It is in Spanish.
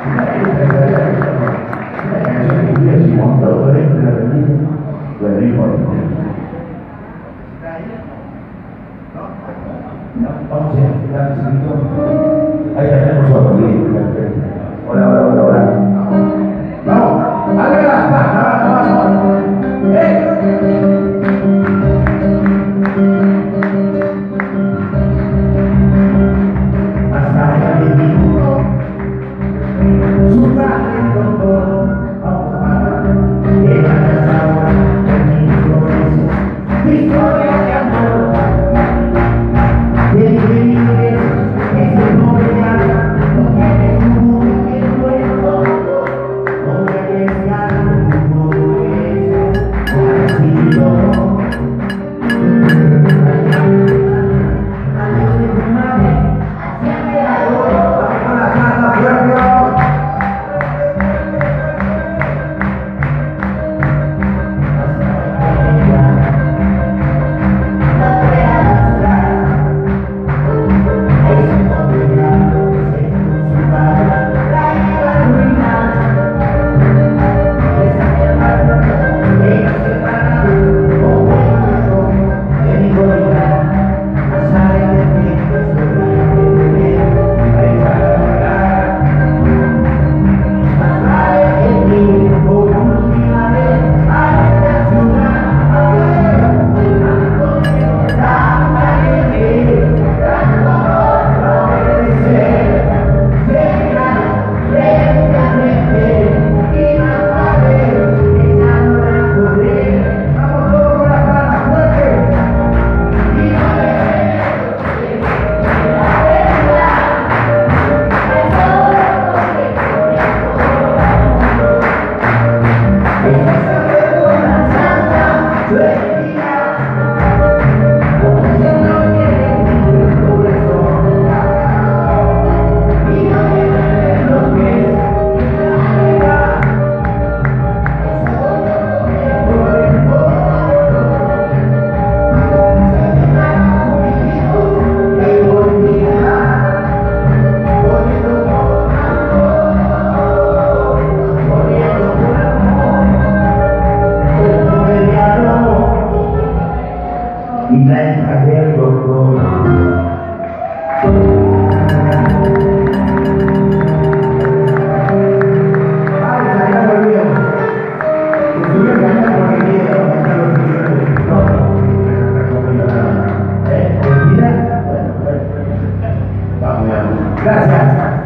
Ahí tenemos otro libro. Hola, hola, hola, hola. Vamos, hazle las patas, vamos. Masaya de dibujo, su traje de doctor, llega a esa hora, el niño hizo historia de amor. Y la entrada del doctor. Pausa, ya volvemos. Estuve cantando porque quiero aumentar los niveles. No, mira, bueno, vamos a ver. Gracias.